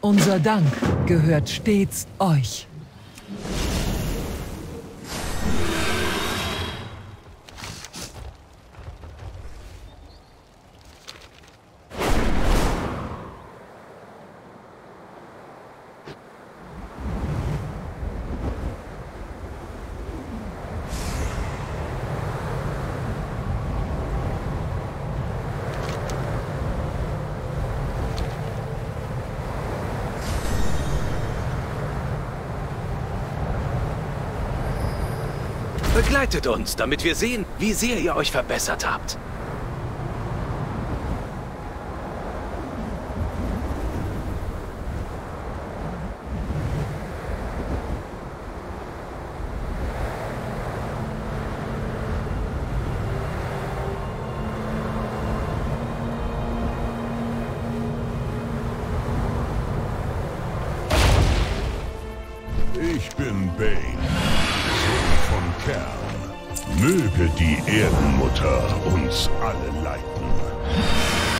Unser Dank gehört stets euch. Begleitet uns, damit wir sehen, wie sehr ihr euch verbessert habt. Ich bin Bane, Sohn von Kern. Möge die Erdenmutter uns alle leiten.